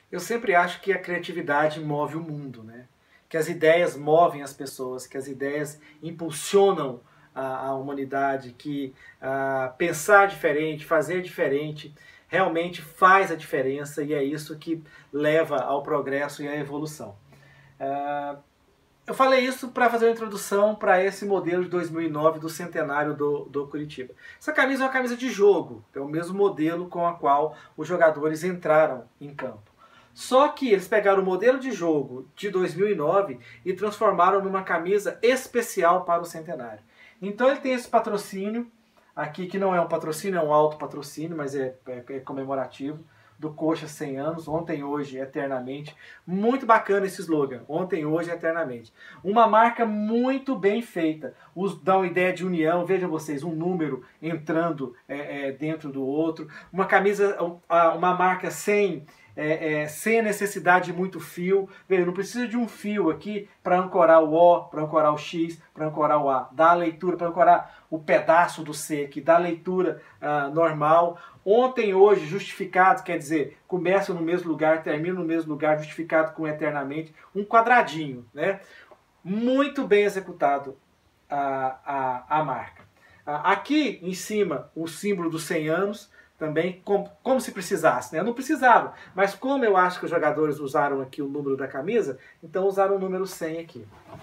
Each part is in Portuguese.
Eu sempre acho que a criatividade move o mundo, né? Que as ideias movem as pessoas, que as ideias impulsionam a humanidade, que pensar diferente, fazer diferente, realmente faz a diferença e é isso que leva ao progresso e à evolução. Eu falei isso para fazer uma introdução para esse modelo de 2009 do centenário do Curitiba. Essa camisa é uma camisa de jogo, é o mesmo modelo com a qual os jogadores entraram em campo. Só que eles pegaram o modelo de jogo de 2009 e transformaram numa camisa especial para o centenário. Então ele tem esse patrocínio aqui, que não é um patrocínio, é um autopatrocínio, mas é comemorativo, do Coxa 100 anos, ontem, hoje, eternamente. Muito bacana esse slogan, ontem, hoje, eternamente. Uma marca muito bem feita, dá uma ideia de união, vejam vocês, um número entrando dentro do outro, uma camisa, uma marca sem necessidade de muito fio. Veja, não precisa de um fio aqui para ancorar o O, para ancorar o X, para ancorar o A. Dá a leitura, para ancorar o pedaço do C aqui, dá a leitura normal. Ontem, hoje, justificado, quer dizer, começa no mesmo lugar, termina no mesmo lugar, justificado com eternamente. Um quadradinho, né? Muito bem executado a marca. Aqui em cima, o símbolo dos 100 anos, também como se precisasse, né? Eu não precisava, mas como eu acho que os jogadores usaram aqui o número da camisa, então usaram o número 100 aqui.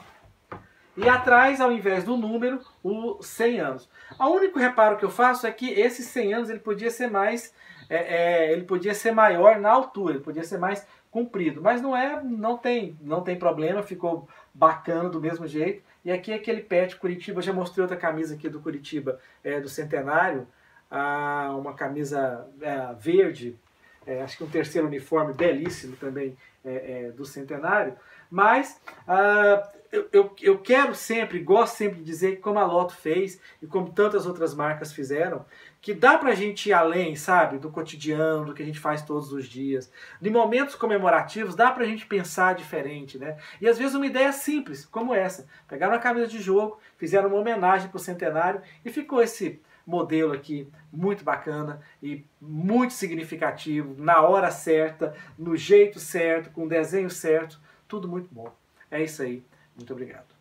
E atrás, ao invés do número, o 100 anos. O único reparo que eu faço é que esses 100 anos ele podia ser mais, ele podia ser maior na altura, ele podia ser mais comprido, mas não tem problema, ficou bacana do mesmo jeito. E aqui é aquele pet Curitiba, eu já mostrei outra camisa aqui do Curitiba, do centenário, uma camisa verde, acho que um terceiro uniforme belíssimo também do centenário, mas eu quero sempre, gosto sempre de dizer que como a Loto fez e como tantas outras marcas fizeram, que dá pra gente ir além, sabe, do cotidiano, do que a gente faz todos os dias. Em momentos comemorativos dá pra gente pensar diferente, né? E às vezes uma ideia simples, como essa. Pegaram uma camisa de jogo, fizeram uma homenagem pro centenário e ficou esse modelo aqui muito bacana e muito significativo, na hora certa, no jeito certo, com o desenho certo, tudo muito bom. É isso aí. Muito obrigado.